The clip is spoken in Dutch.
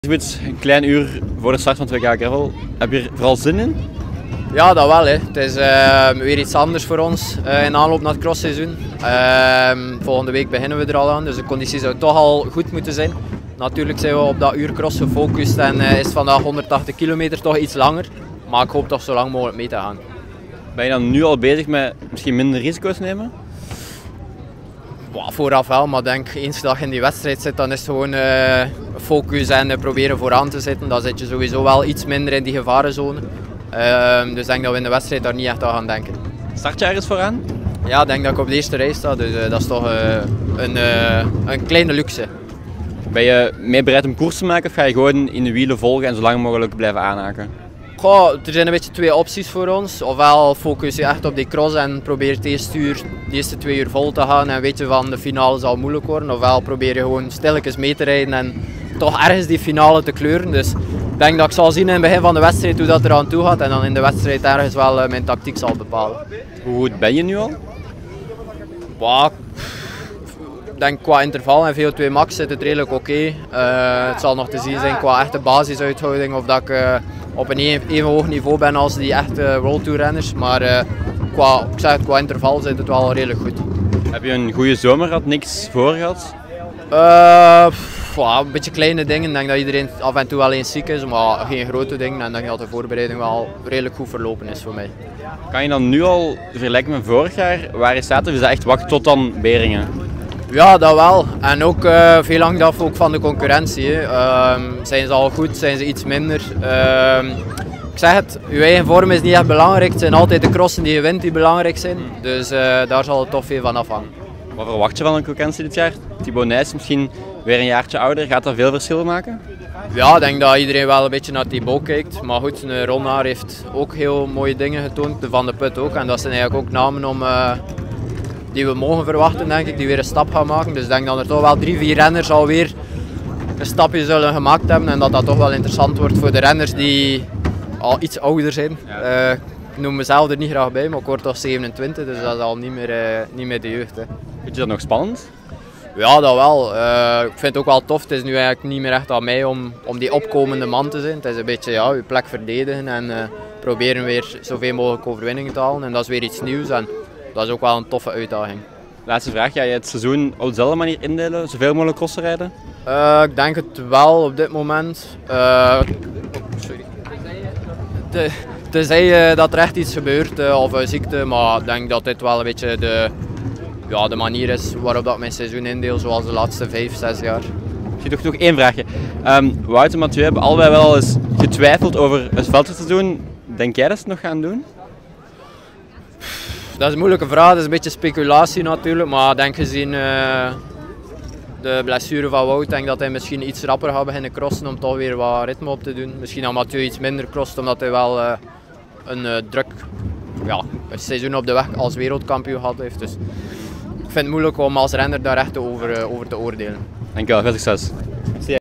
Een klein uur voor de start van het WK Gravel. Heb je er vooral zin in? Ja, dat wel. Hè. Het is weer iets anders voor ons in aanloop naar het crossseizoen. Volgende week beginnen we er al aan, dus de conditie zou toch al goed moeten zijn. Natuurlijk zijn we op dat uur cross gefocust en is vandaag 180 kilometer toch iets langer. Maar ik hoop toch zo lang mogelijk mee te gaan. Ben je dan nu al bezig met misschien minder risico's nemen? Vooraf wel, maar denk eens dat je in die wedstrijd zit, dan is het gewoon focus en proberen vooraan te zitten. Dan zit je sowieso wel iets minder in die gevarenzone. Dus ik denk dat we in de wedstrijd daar niet echt aan gaan denken. Start je ergens vooraan? Ja, ik denk dat ik op de eerste rij sta, dus dat is toch een kleine luxe. Ben je meer bereid om koers te maken of ga je gewoon in de wielen volgen en zo lang mogelijk blijven aanhaken? Goh, er zijn een beetje twee opties voor ons. Ofwel focus je echt op die cross en probeer het de eerste 2 uur vol te gaan en weet je van de finale zal moeilijk worden. Ofwel probeer je gewoon stilletjes mee te rijden en toch ergens die finale te kleuren. Dus ik denk dat ik zal zien in het begin van de wedstrijd hoe dat eraan toe gaat en dan in de wedstrijd ergens wel mijn tactiek zal bepalen. Hoe goed ben je nu al? Ik denk qua interval en VO2 max zit het redelijk oké. Het zal nog te zien zijn qua echte basisuithouding of dat ik op een even hoog niveau ben als die echte World Tour renners. Maar qua interval zit het wel redelijk goed. Heb je een goede zomer gehad, niks voor gehad? Een beetje kleine dingen. Ik denk dat iedereen af en toe wel eens ziek is, maar geen grote dingen. En ik denk dat de voorbereiding wel redelijk goed verlopen is voor mij. Kan je dan nu al vergelijken met vorig jaar waar je staat of is dat echt wachten tot dan Beringen? Ja, dat wel. En ook veel hangt af ook van de concurrentie. Zijn ze al goed, zijn ze iets minder? Ik zeg het, je eigen vorm is niet echt belangrijk. Het zijn altijd de crossen die je wint die belangrijk zijn. Dus daar zal het toch veel van afhangen. Wat verwacht je van een concurrentie dit jaar? Thibaut Nys misschien weer een jaartje ouder. Gaat dat veel verschil maken? Ja, ik denk dat iedereen wel een beetje naar Thibaut kijkt. Maar goed, Ronnaar heeft ook heel mooie dingen getoond. De Van de Put ook. En dat zijn eigenlijk ook namen die we mogen verwachten, denk ik, die weer een stap gaan maken. Dus ik denk dat er toch wel 3-4 renners alweer een stapje zullen gemaakt hebben en dat dat toch wel interessant wordt voor de renners die al iets ouder zijn. Ja. Ik noem mezelf er niet graag bij, maar ik word toch 27, dus dat is al niet meer de jeugd. Hè. Vind je dat nog spannend? Ja, dat wel. Ik vind het ook wel tof. Het is nu eigenlijk niet meer echt aan mij om die opkomende man te zijn. Het is een beetje je plek verdedigen en proberen weer zoveel mogelijk overwinningen te halen. En dat is weer iets nieuws. En dat is ook wel een toffe uitdaging. Laatste vraag, ga je het seizoen op dezelfde manier indelen? Zoveel mogelijk crossen rijden? Ik denk het wel op dit moment. Tenzij dat er echt iets gebeurt of een ziekte, maar ik denk dat dit wel een beetje de manier is waarop dat mijn seizoen indeel, zoals de laatste 5, 6 jaar. Ik zie nog 1 vraagje. Wout en Mathieu hebben allebei wel eens getwijfeld over het veldrijdseizoen. Denk jij dat ze het nog gaan doen? Dat is een moeilijke vraag, dat is een beetje speculatie natuurlijk, maar denk gezien de blessure van Wout, denk dat hij misschien iets rapper gaat beginnen crossen om toch weer wat ritme op te doen. Misschien dat Mathieu iets minder crost omdat hij wel een seizoen op de weg als wereldkampioen gehad heeft. Dus ik vind het moeilijk om als renner daar echt over te oordelen. Dankjewel, veel succes.